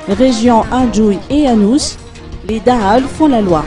région Anjouy et Anous, les Dahal font la loi.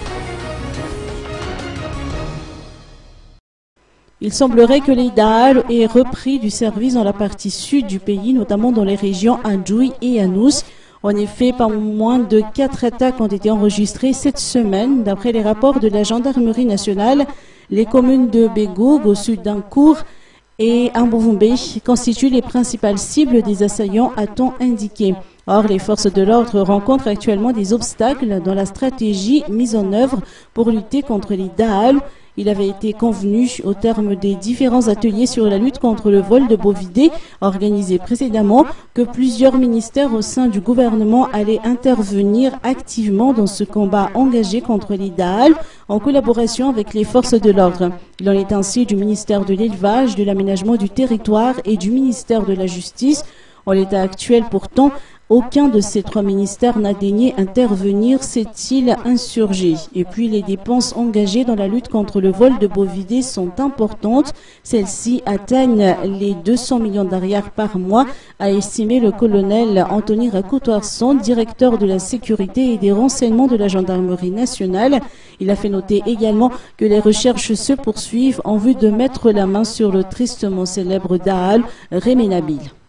Il semblerait que les Dahal aient repris du service dans la partie sud du pays, notamment dans les régions Anjouy et Anous. En effet, pas moins de 4 attaques ont été enregistrées cette semaine. D'après les rapports de la gendarmerie nationale, les communes de Begoug, au sud d'Ancourt, et Ambouvoumbe constituent les principales cibles des assaillants, a-t-on indiqué. Or, les forces de l'ordre rencontrent actuellement des obstacles dans la stratégie mise en œuvre pour lutter contre les Dahal. Il avait été convenu au terme des différents ateliers sur la lutte contre le vol de bovidés organisés précédemment que plusieurs ministères au sein du gouvernement allaient intervenir activement dans ce combat engagé contre les Dahal en collaboration avec les forces de l'ordre. Il en est ainsi du ministère de l'Élevage, de l'Aménagement du Territoire et du ministère de la Justice. En l'état actuel, pourtant, aucun de ces 3 ministères n'a daigné intervenir, s'est-il insurgé. Et puis les dépenses engagées dans la lutte contre le vol de bovidés sont importantes. Celles-ci atteignent les 200 millions d'arrières par mois, a estimé le colonel Anthony Racoutoirson, directeur de la sécurité et des renseignements de la gendarmerie nationale. Il a fait noter également que les recherches se poursuivent en vue de mettre la main sur le tristement célèbre Dahal Réménabil.